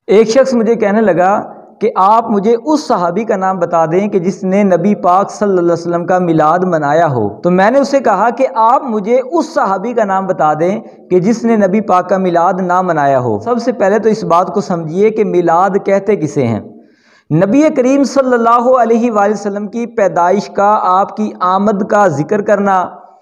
ایک شخص مجھے کہنے لگا کہ آپ مجھے اس صحابی کا نام بتا دیں کہ جس نے نبی پاک صلی اللہ علیہ وسلم کا میلاد منایا ہو۔ تو میں نے اسے کہا کہ آپ مجھے اس صحابی کا نام بتا دیں کہ جس نے نبی پاک کا میلاد نہ منایا ہو۔ سب سے پہلے تو اس بات کو سمجھیے کہ میلاد کہتے کسے ہیں۔ نبی کریم صلی اللہ علیہ وآلہ وسلم کی پیدائش کا، آپ کی آمد کا ذکر کرنا،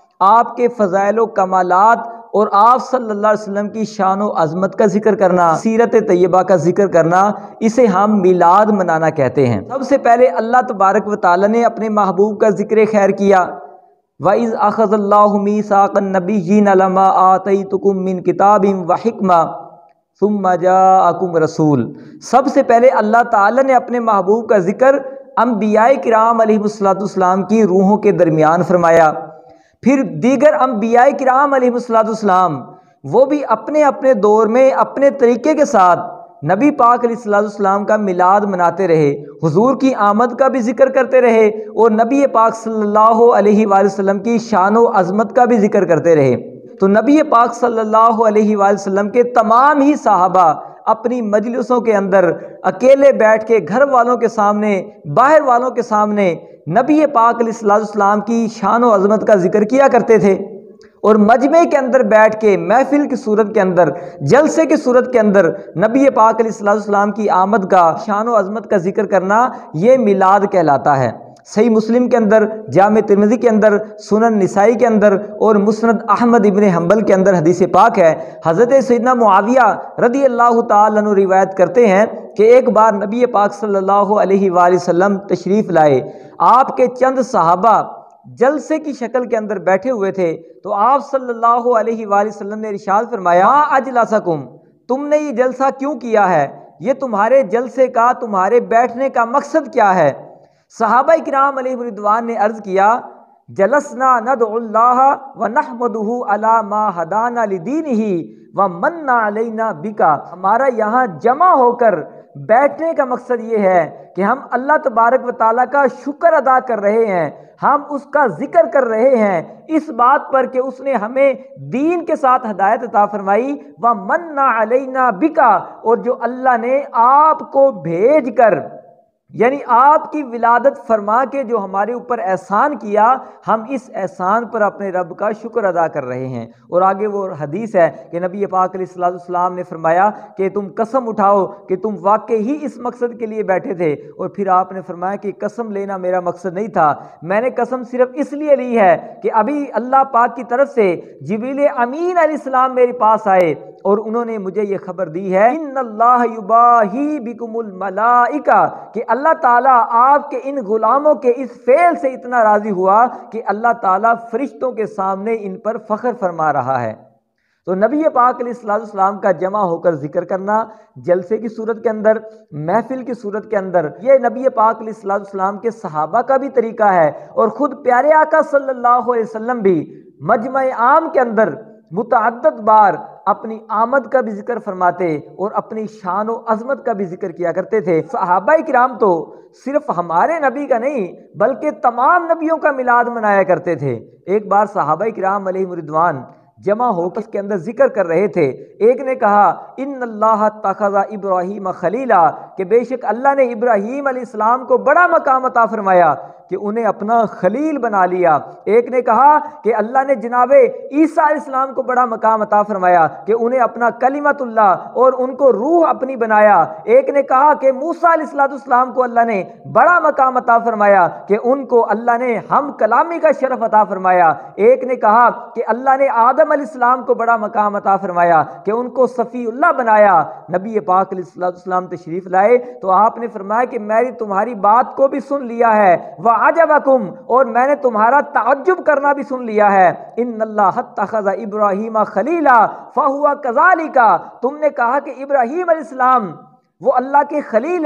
آپ کے فضائل و کمالات اور آپ صلی اللہ علیہ وسلم کی شان و عظمت کا ذکر کرنا، سیرت طیبہ کا ذکر کرنا، اسے ہم میلاد منانا کہتے ہیں۔ سب سے پہلے اللہ تبارک و تعالی نے اپنے محبوب کا ذکر خیر کیا، وَإِذْ أَخَذَ اللَّهُ مِيثَاقَ النَّبِيِّينَ لَمَا آتَيْتُكُم مِّن کِتَابٍ وَحِکْمَةٍ ثُمَّ جَاءَكُمْ رَسُولٌ۔ سب سے پہلے اللہ تعالی نے اپنے محبوب کا ذکر انبیاء کرام علیہ السلام کی روحوں کے درمیان فرمایا۔ پھر دیگر انبیاء کرام علیہ السلام وہ بھی اپنے اپنے دور میں اپنے طریقے کے ساتھ نبی پاک علیہ السلام کا میلاد مناتے رہے، حضور کی آمد کا بھی ذکر کرتے رہے اور نبی پاک صلی اللہ علیہ وآلہ وسلم کی شان و عظمت کا بھی ذکر کرتے رہے۔ تو نبی پاک صلی اللہ علیہ وآلہ وسلم کے تمام ہی صحابہ اپنی مجلسوں کے اندر اکیلے بیٹھ کے، گھر والوں کے سامنے، باہر والوں کے سامنے نبی پاک علیہ السلام کی شان و عظمت کا ذکر کیا کرتے تھے، اور مجمع کے اندر بیٹھ کے، محفل کی صورت کے اندر، جلسے کی صورت کے اندر نبی پاک علیہ السلام کی آمد کا، شان و عظمت کا ذکر کرنا، یہ میلاد کہلاتا ہے۔ صحیح مسلم کے اندر، جامع ترمذی کے اندر، سنن نسائی کے اندر اور مسند احمد ابن حنبل کے اندر حدیث پاک ہے۔ حضرت سیدنا معاویہ رضی اللہ تعالیٰ عنہ روایت کرتے ہیں کہ ایک بار نبی پاک صلی اللہ علیہ وآلہ وسلم تشریف لائے، آپ کے چند صحابہ جلسے کی شکل کے اندر بیٹھے ہوئے تھے، تو آپ صلی اللہ علیہ وآلہ وسلم نے ارشاد فرمایا، ما اجلسکم، تم نے یہ جلسہ کیوں کیا ہے؟ یہ تمہارے جلسے کا، تمہارے بیٹھنے کا مقصد کیا ہے؟ صحابہ کرام علیہ رضوان نے عرض کیا، جلسنا ندعو اللہ ونحمدہ علی ما ہدانا لدینہ ومن علینا بکا، ہمارا یہاں جمع ہو کر بیٹھنے کا مقصد یہ ہے کہ ہم اللہ تبارک و تعالیٰ کا شکر ادا کر رہے ہیں، ہم اس کا ذکر کر رہے ہیں اس بات پر کہ اس نے ہمیں دین کے ساتھ ہدایت عطا فرمائی، ومن علینا بکا، اور جو اللہ نے آپ کو بھیج کر، یعنی آپ کی ولادت فرما کے جو ہمارے اوپر احسان کیا، ہم اس احسان پر اپنے رب کا شکر ادا کر رہے ہیں۔ اور آگے وہ حدیث ہے کہ نبی پاک علیہ السلام نے فرمایا کہ تم قسم اٹھاؤ کہ تم واقعی ہی اس مقصد کے لیے بیٹھے تھے، اور پھر آپ نے فرمایا کہ قسم لینا میرا مقصد نہیں تھا، میں نے قسم صرف اس لیے لی ہے کہ ابھی اللہ پاک کی طرف سے جبریل امین علیہ السلام میرے پاس آئے اور انہوں نے مجھے یہ خبر دی ہے، ان اللہ یباہی بکم الملائکہ، کہ اللہ تعالیٰ آپ کے ان غلاموں کے اس فعل سے اتنا راضی ہوا کہ اللہ تعالیٰ فرشتوں کے سامنے ان پر فخر فرما رہا ہے۔ تو نبی پاک علیہ السلام کا جمع ہو کر ذکر کرنا، جلسے کی صورت کے اندر، محفل کی صورت کے اندر، یہ نبی پاک علیہ السلام کے صحابہ کا بھی طریقہ ہے، اور خود پیارے آقا صلی اللہ علیہ وسلم بھی مجمع عام کے اندر متعدد بار اپنی آمد کا بھی ذکر فرماتے اور اپنی شان و عظمت کا بھی ذکر کیا کرتے تھے۔ صحابہ کرام تو صرف ہمارے نبی کا نہیں بلکہ تمام نبیوں کا میلاد منایا کرتے تھے۔ ایک بار صحابہ کرام علیہ رضوان جمع ہو کر اس کے اندر ذکر کر رہے تھے، ایک نے کہا، ان اللہ اتخذ ابراہیم خلیلا، کہ بے شک اللہ نے ابراہیم علیہ السلام کو بڑا مقام عطا فرمایا کہ انہیں اپنا خلیل بنا لیا۔ ایک نے کہا کہ اللہ نے جناب عیسیٰ علیہ السلام کو بڑا مقام عطا فرمایا کہ انہیں اپنا کلمت اللہ اور ان کو روح اپنی بنایا۔ ایک نے کہا کہ موسیٰ علیہ السلام کو اللہ نے بڑا مقام عطا فرمایا کہ ان کو اللہ نے ہم کلامی کا شرف عطا فرمایا۔ ایک نے کہا کہ اللہ نے آدم علیہ السلام کو بڑا مقام عطا فرمایا کہ ان کو صفی اللہ بنایا۔ نبی پاک علیہ السلام تشریف لائے تو آپ نے فرمایا کہ میں تمہاری بات کو بھی سن لیا ہے، وعجبکم، اور میں نے تمہارا تعجب کرنا بھی سن لیا ہے، ان اللہ اتخذ ابراہیم خلیلا فہو کذالک، تم نے کہا کہ ابراہیم علیہ السلام وہ اللہ کے خلیل ہیں،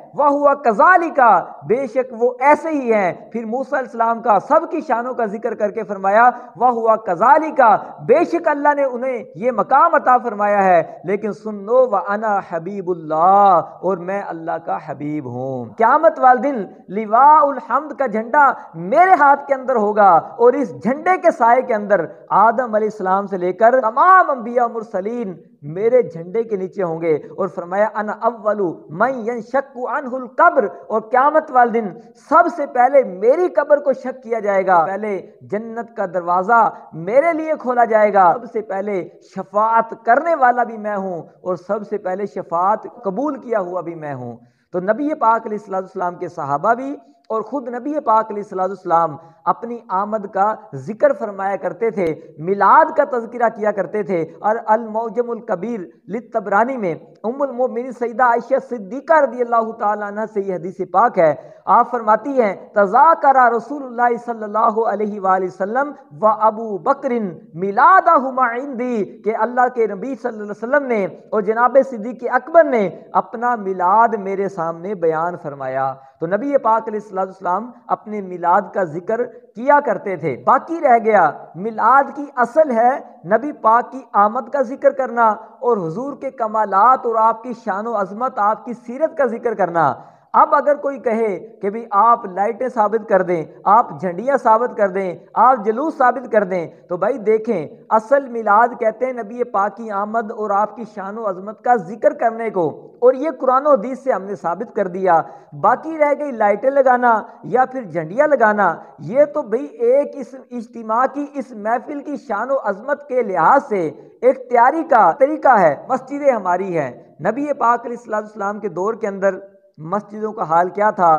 وَهُوَ كَذَلِكَ، بے شک وہ ایسے ہی ہیں۔ پھر موسیٰ علیہ السلام کا سب کی شانوں کا ذکر کر کے فرمایا وَهُوَ كَذَلِكَ، بے شک اللہ نے انہیں یہ مقام عطا فرمایا ہے، لیکن سنو وَأَنَا حبیب اللہ، اور میں اللہ کا حبیب ہوں۔ قیامت والے دن لواء الحمد کا جھنڈا میرے ہاتھ کے اندر ہوگا، اور اس جھنڈے کے سائے کے اندر آدم علیہ السلام سے لے کر تمام انبیاء و مرسلین میرے جھنڈے کے نیچے ہوں گے۔ اور فرمایا انا اول من ینشق عنہ القبر، اور قیامت والے دن سب سے پہلے میری قبر کو شق کیا جائے گا، پہلے جنت کا دروازہ میرے لیے کھولا جائے گا، سب سے پہلے شفاعت کرنے والا بھی میں ہوں، اور سب سے پہلے شفاعت قبول کیا ہوا بھی میں ہوں۔ تو نبی پاک علیہ السلام کے صحابہ بھی اور خود نبی پاک علیہ السلام اپنی آمد کا ذکر فرمایا کرتے تھے، میلاد کا تذکرہ کیا کرتے تھے۔ اور المعجم الکبیر للطبرانی میں ام المؤمنین سیدہ عائشہ صدیقہ رضی اللہ تعالی عنہ سے یہ حدیث پاک ہے، آپ فرماتی ہیں تذاکر رسول اللہ صلی اللہ علیہ وآلہ وسلم و ابو بکر میلادہما عندی، کہ اللہ کے نبی صلی اللہ علیہ وسلم نے اور جناب صدیق اکبر نے اپنا میلاد میرے سامنے بیان فرمایا۔ تو نبی پاک علیہ السلام اپنے میلاد کا ذکر کیا کرتے تھے۔ باقی رہ گیا میلاد کی اصل ہے نبی پاک کی آمد کا ذکر کرنا، اور حضور کے کمالات اور آپ کی شان و عظمت، آپ کی سیرت کا ذکر کرنا۔ اب اگر کوئی کہے کہ بھی آپ لائٹیں ثابت کر دیں، آپ جھنڈیاں ثابت کر دیں، آپ جلوس ثابت کر دیں، تو بھائی دیکھیں اصل میلاد کہتے ہیں نبی پاک کی آمد اور آپ کی شان و عظمت کا ذکر کرنے کو، اور یہ قرآن و حدیث سے ہم نے ثابت کر دیا۔ باقی رہ گئی لائٹیں لگانا یا پھر جھنڈیاں لگانا، یہ تو بھئی ایک اس اجتماع کی، اس محفل کی شان و عظمت کے لحاظ سے ایک تیاری کا طریقہ ہے۔ مسجدیں ہماری ہیں، نبی پاک علیہ السلام کے دور کے اندر مسجدوں کا حال کیا تھا؟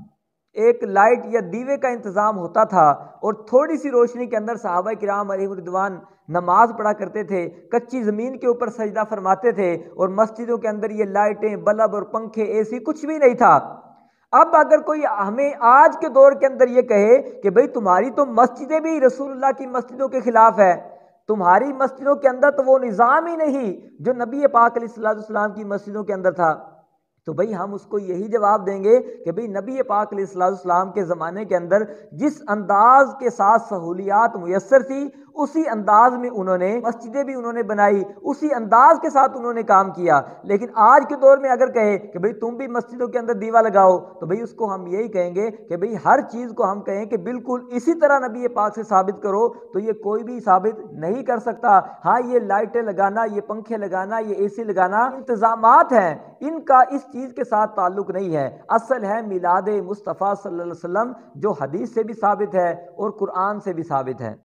ایک لائٹ یا دیوے کا انتظام ہوتا تھا، اور تھوڑی سی روشنی کے اندر صحابہ کرام علیہ رضوان نماز پڑھا کرتے تھے، کچی زمین کے اوپر سجدہ فرماتے تھے، اور مسجدوں کے اندر یہ لائٹیں، بلب اور پنکھے، اے سی کچھ بھی نہیں تھا۔ اب اگر کوئی ہمیں آج کے دور کے اندر یہ کہے کہ بھئی تمہاری تو مسجدیں بھی رسول اللہ کی مسجدوں کے خلاف ہے، تمہاری مسجدوں کے اندر تو وہ نظام ہی نہیں جو نبی پاک علیہ السلام کی مسجدوں کے اندر تھا، تو بھئی ہم اس کو یہی جواب دیں گے کہ بھئی نبی پاک علیہ السلام کے زمانے کے اندر جس انداز کے ساتھ سہولیات میسر تھی، اسی انداز میں انہوں نے مسجدیں بھی انہوں نے بنائی، اسی انداز کے ساتھ انہوں نے کام کیا۔ لیکن آج کے دور میں اگر کہے کہ بھئی تم بھی مسجدوں کے اندر دیوا لگاؤ، تو بھئی اس کو ہم یہی کہیں گے کہ بھئی ہر چیز کو ہم کہیں کہ بالکل اسی طرح نبی پاک سے ثابت کرو، تو یہ کوئی بھی ثابت نہیں کر سکتا۔ ہاں یہ لائٹیں لگانا، یہ پنکھے لگانا، یہ اے سی لگانا انتظامات ہیں، ان کا اس چیز کے ساتھ تعلق نہیں ہے۔ اصل ہے میلاد مصطفیٰ صلی اللہ علیہ وسلم، جو حدیث سے بھی ثابت ہے اور قرآن سے بھی ثابت ہے۔